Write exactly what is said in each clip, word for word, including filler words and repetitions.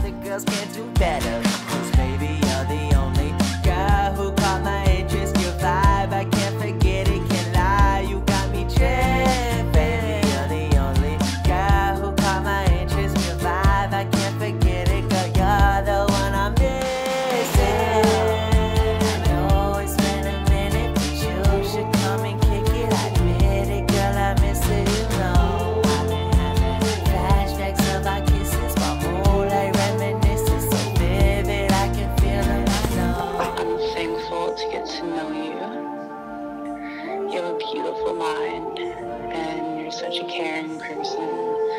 other girls can't do better. Cause baby, you're the only girl who caught my interest. Your vibe, I can't forget it, can't lie, you got me tripping. Baby, you're the only girl who caught my interest. Your vibe, I can't forget it, girl, you're the one I'm missing. I know it's been a minute, but you should come and kick it. I admit it, girl, I miss it, you know. I've been having flashbacks of our kisses, my moonlight reminiscence so vivid, I can feel it, I know. I'm thankful to get to know you. You have a beautiful mind, and you're such a caring person.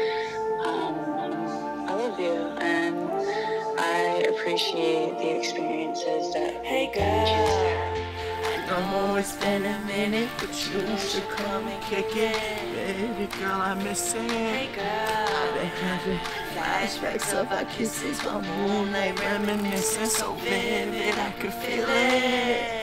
Um, I love you, and I appreciate the experiences that Hey you share. girl, I know it's been a minute, but you should come and kick it. Baby girl, I miss it. Hey girl, I've been having flashbacks of our kisses, my moonlight reminiscence so vivid, I could feel it.